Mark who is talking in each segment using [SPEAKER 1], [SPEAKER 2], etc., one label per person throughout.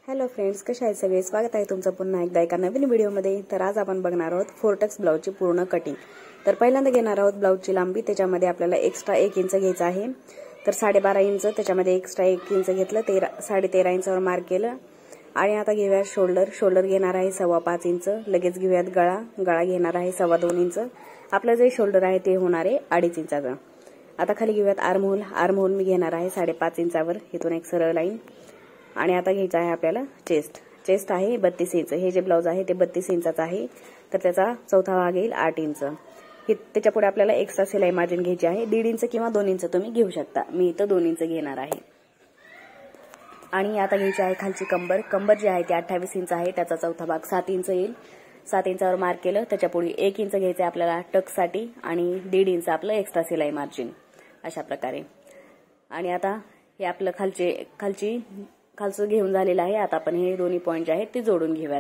[SPEAKER 1] Hello friends, कशा आहेत सगळे? स्वागत आहे तुमचं पुन्हा एकदा एका नवीन व्हिडिओमध्ये। तर आज आपण बघणार आहोत फोरटक्स ब्लाउजची पूर्ण कटिंग। तर पहिल्यांदा घेणार आहोत ब्लाउजची लांबी। त्याच्यामध्ये आपल्याला एक्स्ट्रा 1 इंच घ्यायचं आहे। तर 12.5 इंच, त्याच्यामध्ये एक्स्ट्रा 1 इंच घेतलं, 13.5 इंचावर मार्क केलं। आणि आता घेऊयात शोल्डर घेणार आहे 5.25 इंच। लगेच घेऊयात गळा घेणार आहे 2.25 इंच। आपलं जे शोल्डर आहे ते होणार आहे 2.5 इंचाचं। आता खाली घेऊयात आर्महोल मी घेणार आहे 5.5 इंचावर। इथून एक सरळ लाईन। आणि आता घ्यायचं आहे आपल्याला चेस्ट आहे 32 इंच। हे जे ब्लाउज आहे ते 32 इंचाचं आहे। तर त्याचा चौथा भाग येईल 8 इंच। त्याच्या पुढे आपल्याला एक्स्ट्रा शिलाई मार्जिन घ्यायची आहे 1.5 इंच किंवा 2 इंच तुम्ही घेऊ शकता। मी इथं 2 इंच घेणार आहे। आणि आता घ्यायची आहे खालची कंबर जी आहे ती 28 इंच आहे। त्याचा चौथा भाग 7 इंच येईल। 7 इंचावर मार्क केलं। त्याच्या पुढे 1 इंच घ्यायचं आपल्याला टक्ससाठी आणि 1.5 इंच आपलं एक्स्ट्रा शिलाई मार्जिन अशा प्रकारे। आणि आता हे आपलं खालचं घेऊन झालेलं आहे। आता आपण हे दोन्ही पॉइंट जे आहेत ते जोडून घेऊयात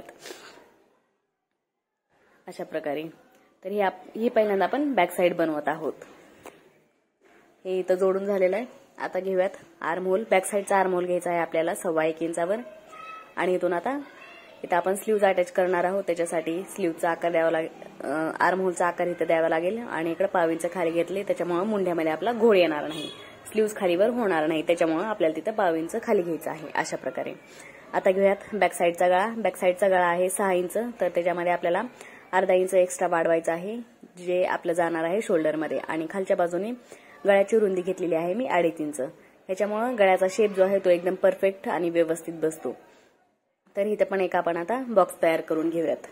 [SPEAKER 1] अशा प्रकारे। तर ही पहिल्यांदा आपण बॅक साइड बनवत आहोत। हे इथं जोडून झालेलं आहे। आता घेऊयात आर्महोल। बॅक साइडचा आर्महोल घ्यायचा आहे आपल्याला 1.25 इंचावर। आणि इथून आता इथं आपण स्लीव्ज अटॅच करणार आहोत। त्याच्यासाठी स्लीव्हचा आकार द्यावा लागेल, आर्महोलचा आकार इथं द्यावा लागेल। आणि इकडे 1.5 इंच खाली घेतले, त्याच्यामुळे मुंड्यामध्ये आपला घोळ येणार नाही, स्लीव्ज खालीवर होणार नाही, त्याच्यामुळे आपल्याला तिथं 1.5 इंच खाली घ्यायचं आहे अशा प्रकारे। आता घेऊयात बॅक साइडचा गळा। बॅक साइडचा गळा आहे 6 इंच। तर त्याच्यामध्ये आपल्याला अर्धा इंच एक्स्ट्रा वाढवायचं आहे, जे आपलं जाणार आहे शोल्डरमध्ये। आणि खालच्या बाजूने गळ्याची रुंदी घेतलेली आहे मी 2.5 इंच। ह्याच्यामुळे गळ्याचा शेप जो आहे तो एकदम परफेक्ट आणि व्यवस्थित बसतो। तर इथं पण एक आपण आता बॉक्स तयार करून घेऊयात।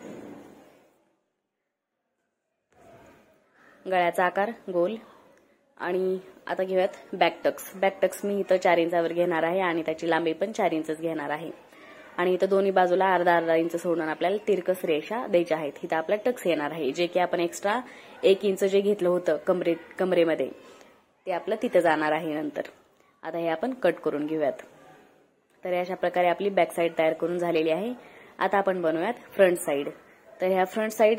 [SPEAKER 1] गळ्याचा आकार गोल। आणि आता घेऊयात बॅक टक्स मी इथं 4 इंचावर घेणार आहे आणि त्याची लांबी पण 4 इंचच घेणार आहे। आणि इथं दोन्ही बाजूला अर्धा इंच सोडून आपल्याला तिरकस रेषा द्यायच्या आहेत। इथं आपला टक्स येणार आहे, जे की आपण एक्स्ट्रा 1 इंच जे घेतलं होतं कमरेमध्ये ते आपलं तिथं जाणार आहे नंतर। आता हे आपण कट करून घेऊयात। तर अशा प्रकारे आपली बॅक साइड तयार करून झालेली आहे। आता आपण बनवूयात फ्रंट साइड। तर ह्या फ्रंट साइड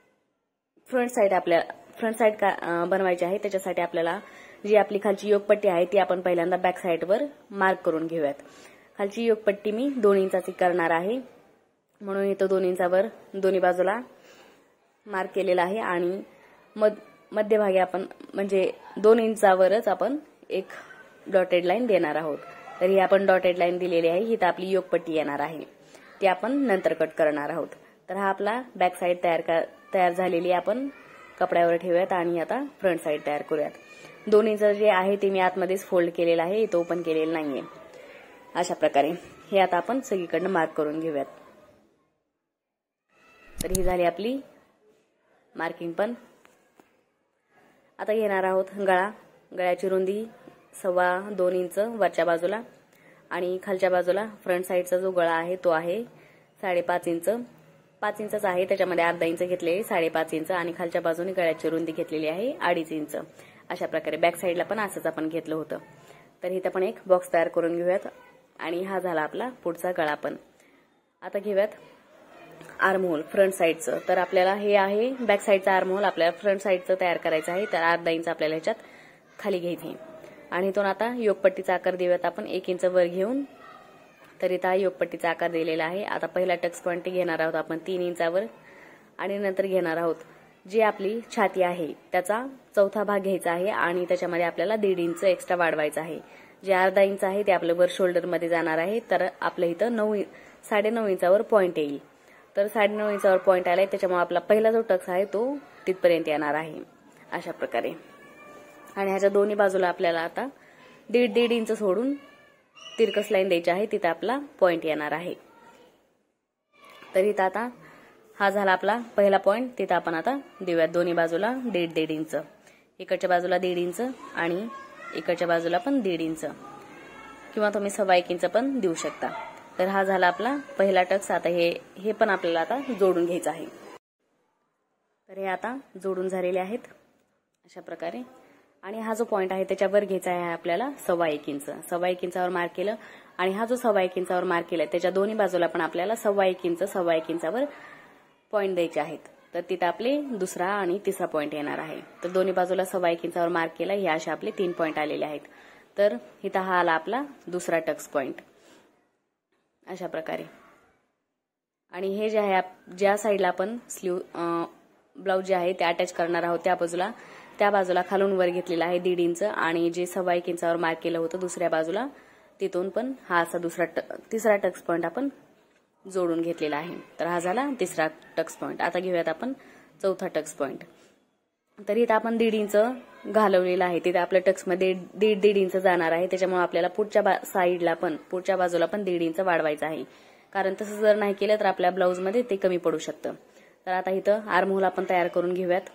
[SPEAKER 1] बनवायची आहे। त्याच्यासाठी आपल्याला जी आपली खालची योगपट्टी आहे ती आपण पहिल्यांदा बॅक साइडवर मार्क करून घेऊयात। खालची योगपट्टी मी 2 इंचाची करणार आहे, म्हणून इथं 2 इंचावर दोन्ही बाजूला मार्क केलेला आहे। आणि मध्यभागी आपण म्हणजे 2 इंचावरच आपण एक डॉटेड लाईन देणार आहोत। तर ही आपण डॉटेड लाईन दिलेली आहे। इथं आपली योगपट्टी येणार आहे, ती आपण नंतर कट करणार आहोत। तर हा आपला बॅक साइड तयार झालेली आपण कपड्यावर ठेवूयात। आणि आता फ्रंट साइड तयार करूयात। 2 इंच जे आहे ते मी आतमध्येच फोल्ड केलेलं आहे, इथं ओपन केलेलं नाहीये अशा प्रकारे। हे आता आपण सगळीकडनं मार्क करून घेऊयात। तर ही झाली आपली मार्किंग पण। आता घेणार आहोत गळ्याची रुंदी 2.25 इंच वरच्या बाजूला। आणि खालच्या बाजूला फ्रंट साइडचा जो गळा आहे तो आहे 5.5 इंच। 5 इंचच आहे, त्याच्यामध्ये अर्धा इंच घेतले 5.5 इंच। आणि खालच्या बाजूने गळ्याची रुंदी घेतलेली आहे 2.5 इंच अशा प्रकारे। बॅक साइडला पण असंच आपण घेतलं होतं। तर इथं पण एक बॉक्स तयार करून घेऊयात। आणि हा झाला आपला पुढचा गळा पण। आता घेऊयात आर्महोल फ्रंट साइडचं। तर आपल्याला हे आहे बॅक साइडचा आर्महोल, आपल्याला फ्रंट साइडचं तयार करायचं आहे। तर अर्धा इंच आपल्याला ह्याच्यात खाली घ्यायचे। आणि इथून आता योगपट्टीचा आकार देऊयात आपण 1 इंच वर घेऊन। तर इथं योगपट्टीचा आकार दिलेला आहे। आता पहिला टक्स पॉइंट घेणार आहोत आपण 3 इंचावर। आणि नंतर घेणार आहोत जी आपली छाती आहे त्याचा चौथा भाग घ्यायचा आहे। आणि त्याच्यामध्ये आपल्याला 1.5 इंच एक्स्ट्रा वाढवायचं आहे। जे अर्धा इंच आहे ते आपलं वर शोल्डर मध्ये जाणार आहे। तर आपलं इथं 9.5 इंचावर पॉइंट येईल। तर 9.5 इंचावर पॉइंट आलाय, त्याच्यामुळे आपला पहिला जो टक्स आहे तो तिथपर्यंत येणार आहे अशा प्रकारे। आणि ह्याच्या दोन्ही बाजूला आपल्याला आता 1.5 इंच सोडून तिरकस लाईन द्यायची आहे, तिथं आपला पॉइंट येणार आहे। तर इथं आता हा झाला आपला पहिला पॉइंट, तिथं आपण आता देऊयात दोन्ही बाजूला 1.5 इंच। इकडच्या बाजूला 1.5 इंच आणि इकडच्या बाजूला पण 1.5 इंच किंवा तुम्ही 1.25 इंच पण देऊ शकता। तर हा झाला आपला पहिला टक्स। आता हे पण आपल्याला आता जोडून घ्यायचं आहे। तर हे आता जोडून झालेले आहेत अशा प्रकारे। आणि हा जो पॉइंट आहे त्याच्यावर घ्यायचा आहे आपल्याला 1.25 इंच। 1.25 इंचावर मार्क केलं। आणि हा जो 1.25 इंचावर मार्क केलाय त्याच्या दोन्ही बाजूला पण आपल्याला 1.25 इंचावर पॉइंट द्यायचे आहेत। तर तिथं आपले दुसरा आणि तिसरा पॉइंट येणार आहे। तर दोन्ही बाजूला 1.25 इंचावर मार्क केला। हे असे आपले 3 पॉइंट आलेले आहेत। तर इथं हा आला आपला दुसरा टक्स पॉइंट अशा प्रकारे। आणि हे जे आहे ज्या साईडला आपण ब्लाऊज जे आहे ते अटॅच करणार आहोत त्या बाजूला खालून वर घेतलेला आहे 1.5 इंच आणि जे 1.25 इंचावर मार्क केलं होतं दुसऱ्या बाजूला तिथून पण हा असा तिसरा टक्स पॉइंट आपण जोडून घेतलेला आहे। तर हा झाला तिसरा टक्स पॉइंट। आता घेऊयात आपण चौथा टक्स पॉइंट। तर इथं आपण 1.5 इंच घालवलेला आहे, तिथे आपल्या टक्स मध्ये 1.5 इंच जाणार आहे, त्याच्यामुळे आपल्याला पुढच्या बाजूला पण 1.5 इंच वाढवायचं आहे, कारण तसं जर नाही केलं तर आपल्या ब्लाऊज मध्ये ते कमी पडू शकतं। तर आता इथं आर्महोल आपण तयार करून घेऊयात,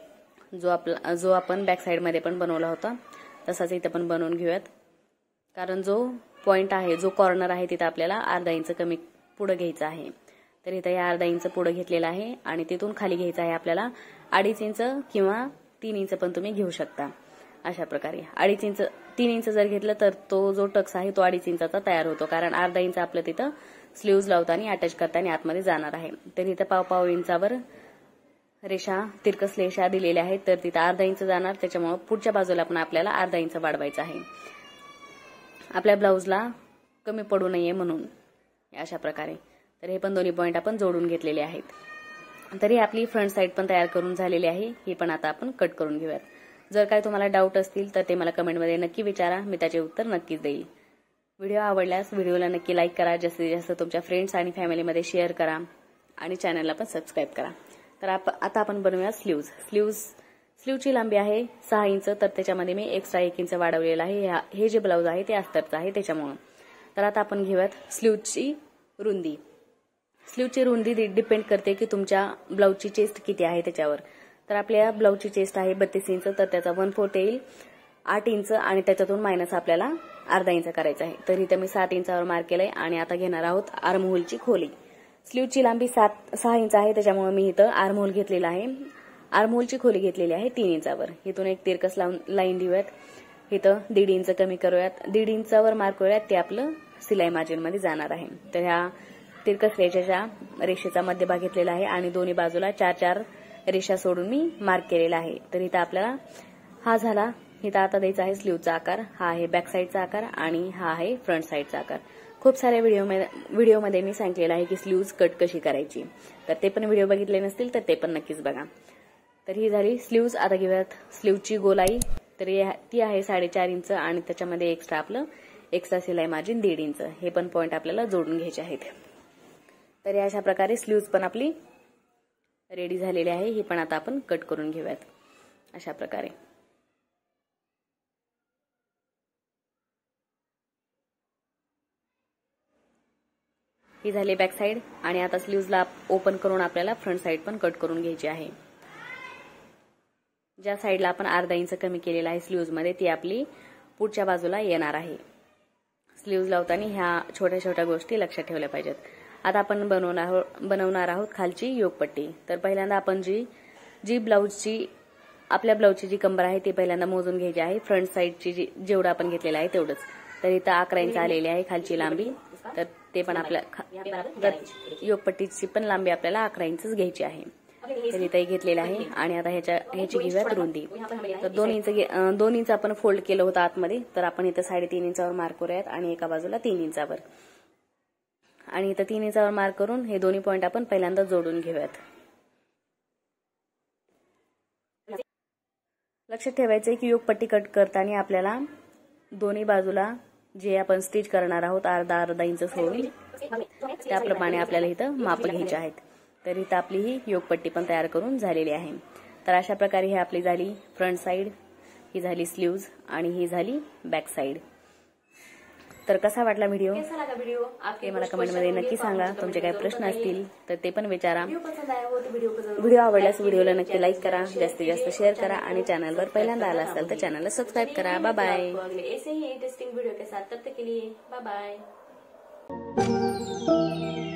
[SPEAKER 1] जो आपण बॅक साइड मध्ये पण बनवला होता तसाच इथं पण बनवून घेऊयात, कारण जो पॉइंट आहे जो कॉर्नर आहे तिथं आपल्याला 1/2 इंच कमी पुढे घ्यायचं आहे। तर इथं या 1/2 इंच पुढे घेतलेला आहे आणि तिथून खाली घ्यायचं आहे आपल्याला 2.5 इंच किंवा 3 इंच पण तुम्ही घेऊ शकता। अशा प्रकारे 3 इंच जर घेतलं तर तो जो टक्स आहे तो 2.5 इंचाचा तयार होतो, कारण 1/2 इंच आपलं तिथं स्लीव्ज लावताना अटॅच करताना आतमध्ये जाणार आहे। तर इथं 1.5 इंचावर तिरकस रेषा दिलेल्या आहेत, तर तिथं 1/2 इंच जाणार, त्याच्यामुळे पुढच्या बाजूला पण आपल्याला 1/2 इंच वाढवायचं आहे आपल्या ब्लाऊजला कमी पडू नये म्हणून। अशा प्रकारे तर हे पण दोन्ही पॉइंट आपण जोडून घेतलेले आहेत। तरी आपली फ्रंट साइड पण तयार करून झालेली आहे, ही पण आता आपण कट करून घेऊयात। जर काही तुम्हाला डाऊट असतील तर ते मला कमेंटमध्ये नक्की विचारा, मी त्याचे उत्तर नक्कीच देईल। व्हिडिओ आवडल्यास व्हिडिओला नक्की लाईक करा, जास्तीत जास्त तुमच्या फ्रेंड्स आणि फॅमिलीमध्ये शेअर करा आणि चॅनलला पण सबस्क्राईब करा। तर आता आपण बनवूया स्लीवची लांबी आहे 6 इंच, तर त्याच्यामध्ये मी एक्स्ट्रा 1 इंच वाढवलेला आहे। हे जे ब्लाऊज आहे ते अस्तरचं आहे त्याच्यामुळे। तर आता आपण घेऊयात स्लीवची रुंदी। स्लीवची रुंदी डिपेंड करते की तुमच्या ब्लाऊजची चेस्ट किती आहे त्याच्यावर। तर आपल्या ब्लाऊजची चेस्ट आहे 32 इंच, तर त्याचा 1/4 येईल 8 इंच आणि त्याच्यातून मायनस आपल्याला 1/2 इंच करायचं आहे। तर इथे मी 7 इंचावर मार्क केलंय आणि आता घेणार आहोत आर्महोलची खोली। स्लीवची लांबी 6 इंच आहे, त्याच्यामुळे मी इथं आर्महोल घेतलेला आहे। आर्महोलची खोली घेतलेली आहे 3 इंचावर। इथून एक तिरकस लाईन देऊयात, इथं 1.5 इंच कमी करूयात, 1.5 इंचावर मार्क करूयात, ते आपलं सिलाई मार्जिन मध्ये जाणार आहे। तर ह्या तिरकस रेषेचा मध्यभाग घेतलेला आहे आणि दोन्ही बाजूला 4-4 रेषा सोडून मी मार्क केलेला आहे। तर इथं आपल्याला हा झाला, इथं आता द्यायचा आहे स्लीवचा आकार, हा आहे बॅक साईडचा आकार आणि हा आहे फ्रंट साईडचा आकार। खूप साऱ्या व्हिडिओमध्ये मी सांगितलेलं आहे की स्लीव्ज कट कशी करायची, तर ते पण व्हिडिओ बघितले नसतील तर ते पण नक्कीच बघा। तर ही झाली स्लीव्ज। आता घेऊयात स्लीवची गोलाई, तर ती आहे 4.5 इंच आणि त्याच्यामध्ये एक्स्ट्रा सिलाई मार्जिन 1.5 इंच, हे पण पॉइंट आपल्याला जोडून घ्यायचे आहेत। तर अशा प्रकारे स्लीव्ज पण आपली रेडी झालेली आहे, ही पण आता आपण कट करून घेऊयात अशा प्रकारे। ही झाली बॅक साइड आणि आता स्लीव्जला ओपन करून आपल्याला फ्रंट साइड पण कट करून घ्यायची आहे। ज्या साइडला आपण 1/2 इंच कमी केलेला आहे स्लीव्ज मध्ये ती आपली पुढच्या बाजूला येणार आहे। स्लीव्ज लावताना ह्या छोट्या छोट्या गोष्टी लक्षात ठेवल्या पाहिजेत। आता आपण बनवणार आहोत खालची योगपट्टी। तर पहिल्यांदा आपण आपल्या ब्लाऊजची जी कंबर आहे ती पहिल्यांदा मोजून घ्यायची आहे, फ्रंट साइडची जेवढं आपण घेतलेलं आहे तेवढंच। तर इथं 11 इंच आलेली आहे खालची लांबी, तर ते पण आपल्या योगपट्टीची पण लांबी आपल्याला 11 इंचच घ्यायची आहे। तर इथं घेतलेलं आहे आणि आता ह्याची घेऊयात रुंदी। तर 2 इंच आपण फोल्ड केलं होतं आतमध्ये, तर आपण इथं 3.5 इंचावर मार्क करूयात आणि एका बाजूला 3 इंचावर आणि इथं 3 इंचावर मार्क करून हे दोन्ही पॉइंट आपण पहिल्यांदा जोडून घेऊयात। लक्षात ठेवायचंय की योगपट्टी कट करताना आपल्याला दोन्ही बाजूला जे आपण स्टिच करणार आहोत अर्धा इंच सोडून त्याप्रमाणे आपल्याला इथं माप घ्यायचे आहेत। तर इथं आपली ही योगपट्टी पण तयार करून झालेली आहे। तर अशा प्रकारे ही आपली झाली फ्रंट साइड, ही झाली स्लीव्ज आणि ही झाली बॅक साइड। तर कसा वाटला व्हिडिओ ते मला कमेंटमध्ये नक्की सांगा। तुमचे काही प्रश्न असतील तर ते पण विचारा। व्हिडिओ आवडल्यास व्हिडिओला नक्की लाईक करा, जास्तीत जास्त शेअर करा आणि चॅनलवर पहिल्यांदा आला असाल तर चॅनलला सबस्क्राईब करा। Bye bye. ऐसे ही इंटरेस्टिंग वीडियो के साथ तब तक के लिए बाय बाय।